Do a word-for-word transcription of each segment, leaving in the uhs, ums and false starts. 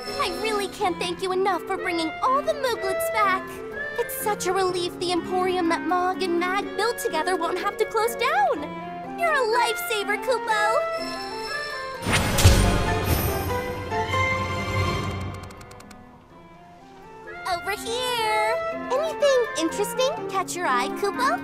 I really can't thank you enough for bringing all the Mooglets back. It's such a relief the Emporium that Mog and Mag built together won't have to close down. You're a lifesaver, Kupo. Over here. Anything interesting catch your eye, Kupo?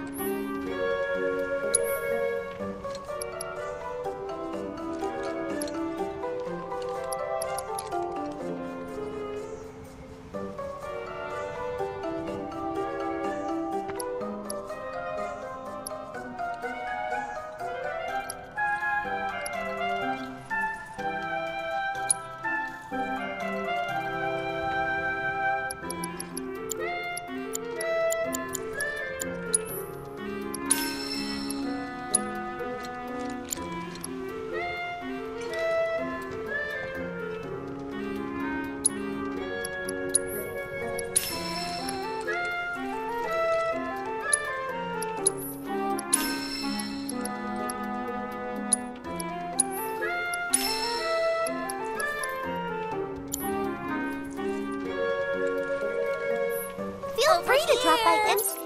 Feel free to drop by and